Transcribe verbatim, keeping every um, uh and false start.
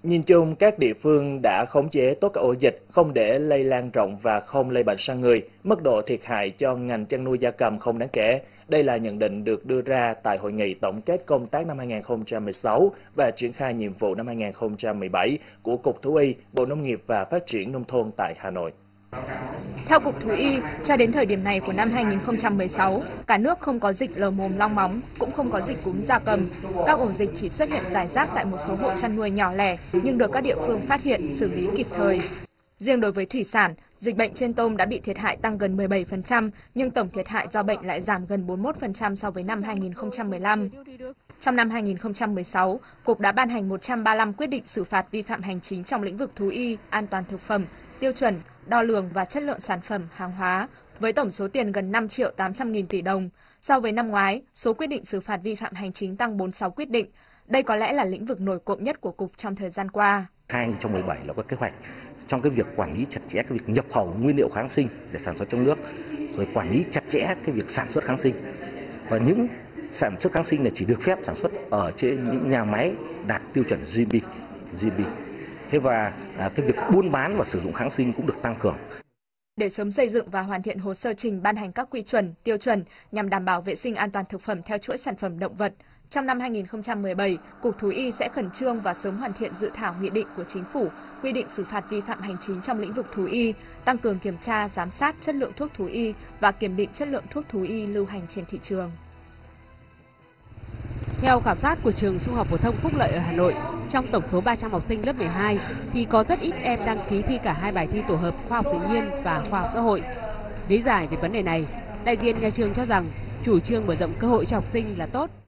Nhìn chung, các địa phương đã khống chế tốt các ổ dịch, không để lây lan rộng và không lây bệnh sang người. Mức độ thiệt hại cho ngành chăn nuôi gia cầm không đáng kể. Đây là nhận định được đưa ra tại hội nghị tổng kết công tác năm hai nghìn không trăm mười sáu và triển khai nhiệm vụ năm hai nghìn không trăm mười bảy của Cục Thú y, Bộ Nông nghiệp và Phát triển Nông thôn tại Hà Nội. Theo Cục Thú y, cho đến thời điểm này của năm hai nghìn không trăm mười sáu, cả nước không có dịch lở mồm long móng, cũng không có dịch cúm gia cầm. Các ổ dịch chỉ xuất hiện rải rác tại một số hộ chăn nuôi nhỏ lẻ, nhưng được các địa phương phát hiện, xử lý kịp thời. Riêng đối với thủy sản, dịch bệnh trên tôm đã bị thiệt hại tăng gần mười bảy phần trăm, nhưng tổng thiệt hại do bệnh lại giảm gần bốn mươi mốt phần trăm so với năm hai nghìn không trăm mười lăm. Trong năm hai nghìn không trăm mười sáu, Cục đã ban hành một trăm ba mươi lăm quyết định xử phạt vi phạm hành chính trong lĩnh vực thú y, an toàn thực phẩm, tiêu chuẩn, đo lường và chất lượng sản phẩm, hàng hóa, với tổng số tiền gần năm triệu tám trăm nghìn tỷ đồng. So với năm ngoái, số quyết định xử phạt vi phạm hành chính tăng bốn mươi sáu quyết định. Đây có lẽ là lĩnh vực nổi cộm nhất của Cục trong thời gian qua. hai nghìn không trăm mười bảy là có kế hoạch trong cái việc quản lý chặt chẽ cái việc nhập khẩu nguyên liệu kháng sinh để sản xuất trong nước, rồi quản lý chặt chẽ cái việc sản xuất kháng sinh. Và những sản xuất kháng sinh này chỉ được phép sản xuất ở trên những nhà máy đạt tiêu chuẩn giê pê. giê pê. Thế và à, cái việc buôn bán và sử dụng kháng sinh cũng được tăng cường. Để sớm xây dựng và hoàn thiện hồ sơ trình ban hành các quy chuẩn, tiêu chuẩn nhằm đảm bảo vệ sinh an toàn thực phẩm theo chuỗi sản phẩm động vật, trong năm hai nghìn không trăm mười bảy, Cục Thú y sẽ khẩn trương và sớm hoàn thiện dự thảo nghị định của Chính phủ quy định xử phạt vi phạm hành chính trong lĩnh vực thú y, tăng cường kiểm tra, giám sát chất lượng thuốc thú y và kiểm định chất lượng thuốc thú y lưu hành trên thị trường. Theo khảo sát của trường Trung học phổ thông Phúc Lợi ở Hà Nội, trong tổng số ba trăm học sinh lớp mười hai thì có rất ít em đăng ký thi cả hai bài thi tổ hợp khoa học tự nhiên và khoa học xã hội. Lý giải về vấn đề này, đại diện nhà trường cho rằng chủ trương mở rộng cơ hội cho học sinh là tốt.